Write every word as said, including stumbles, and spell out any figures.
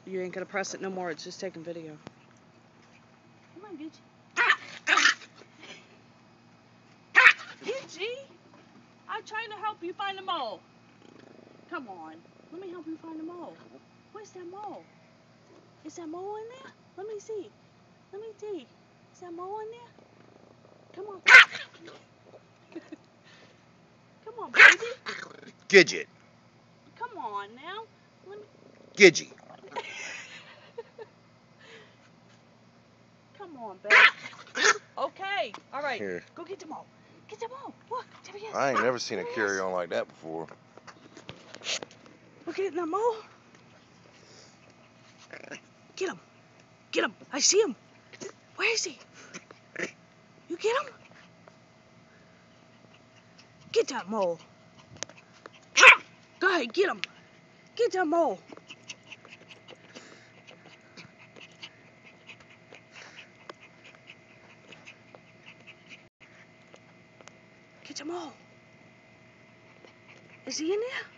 You ain't gonna press it no more. It's just taking video. Come on, Gidget. Gidget, I'm trying to help you find the mole. Come on. Let me help you find the mole. Where's that mole? Is that mole in there? Let me see. Let me see. Is that mole in there? Come on. Come on, baby. Gidget. Come on now. Let me... Gidget. Come on, baby. Okay. All right. Here. Go get the mole. Get the mole. Look. There he is. I ain't never seen a There he is. carry-on like that before. Look at that mole. Get him. Get him. I see him. Where is he? You get him? Get that mole. Go ahead, get him. Get that mole. Get the mole. Is he in there?